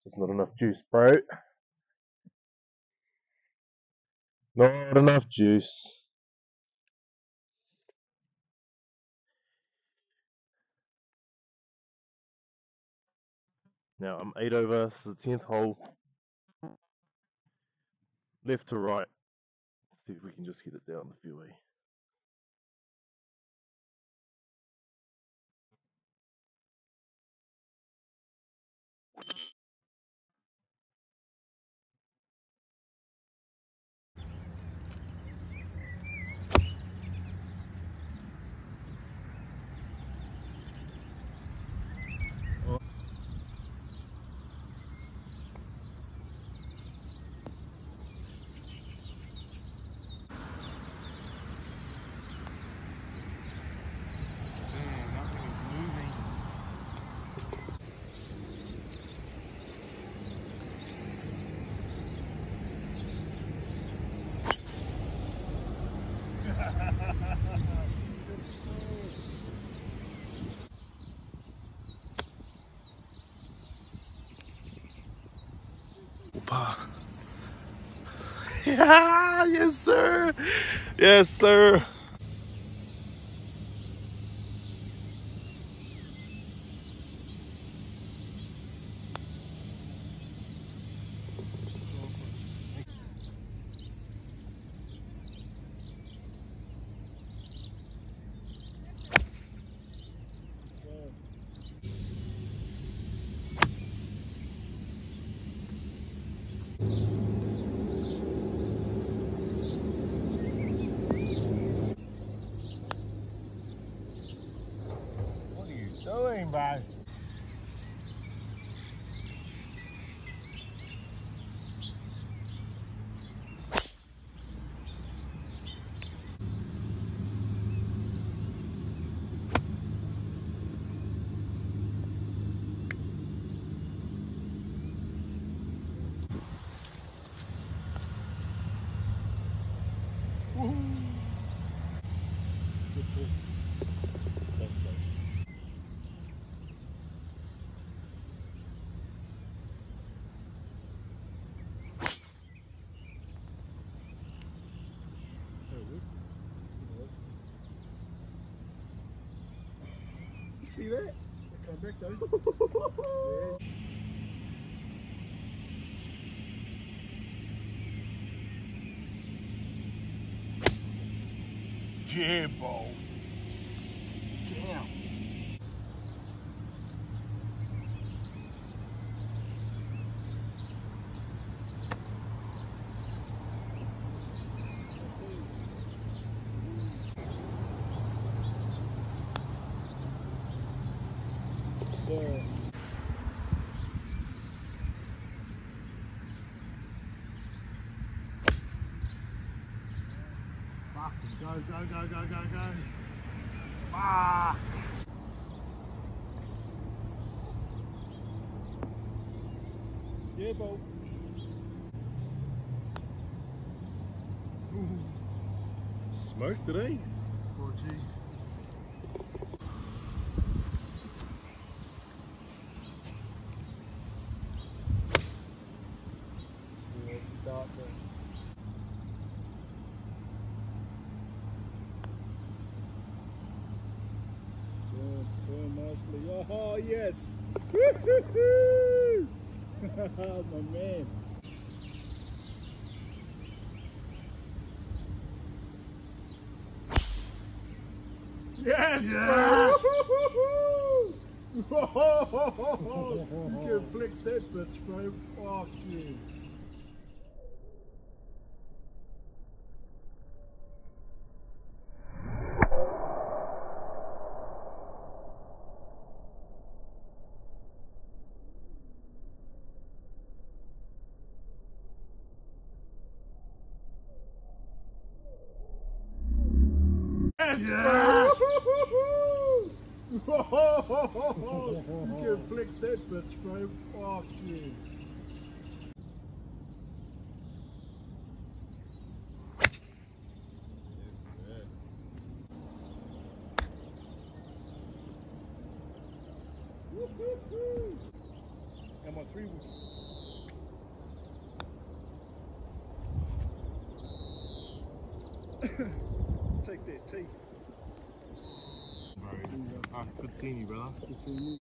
Just not enough juice, bro. Not enough juice. Now I'm 8 over, this is the 10th hole. Left to right. Let's see if we can just get it down the fairway. Opa. Yeah, yes sir. Yes sir. What are you doing, bro? See that? Come back though. Jibbo. Damn. So. Go. Fuck. Yeah, Bo. Smoked it, eh? 4G. Yeah, it's a dark one. Turn nicely. Oh, yes. Woo-hoo-hoo. My man. Yes, bro. You can flex that bitch, bro. Fuck yeah. Yes, bro. You can flex that bitch, bro. Fuck yeah. Come par 3 wood. Take that tea. Bro, good seeing you, brother. Good seeing you.